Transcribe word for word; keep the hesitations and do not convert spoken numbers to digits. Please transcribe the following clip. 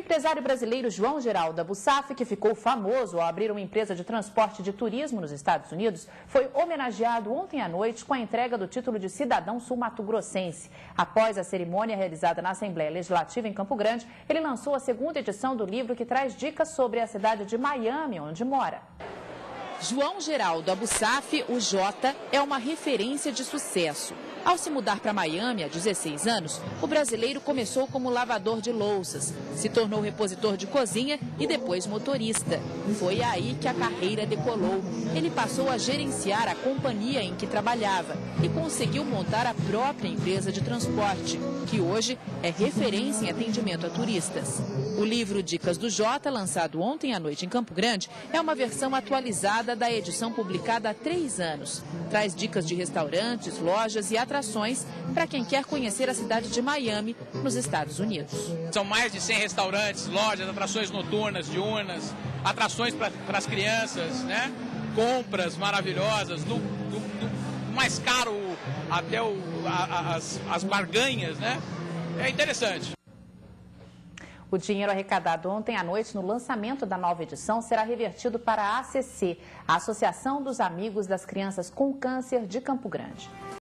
empresário brasileiro João Geraldo Abussaf, que ficou famoso ao abrir uma empresa de transporte de turismo nos Estados Unidos, foi homenageado ontem à noite com a entrega do título de cidadão sul-mato-grossense. Após a cerimônia realizada na Assembleia Legislativa em Campo Grande, ele lançou a segunda edição do livro que traz dicas sobre a cidade de Miami, onde mora. João Geraldo Abussaf, o Jota, é uma referência de sucesso. Ao se mudar para Miami há dezesseis anos, o brasileiro começou como lavador de louças, se tornou repositor de cozinha e depois motorista. Foi aí que a carreira decolou. Ele passou a gerenciar a companhia em que trabalhava e conseguiu montar a própria empresa de transporte, que hoje é referência em atendimento a turistas. O livro Dicas do Jota, lançado ontem à noite em Campo Grande, é uma versão atualizada da edição publicada há três anos. Traz dicas de restaurantes, lojas e atrações para quem quer conhecer a cidade de Miami, nos Estados Unidos. São mais de cem restaurantes, lojas, atrações noturnas, diurnas, atrações para as crianças, né? Compras maravilhosas, do, do, do mais caro até o, a, as, as barganhas, né? É interessante. O dinheiro arrecadado ontem à noite no lançamento da nova edição será revertido para a A C C, a Associação dos Amigos das Crianças com Câncer de Campo Grande.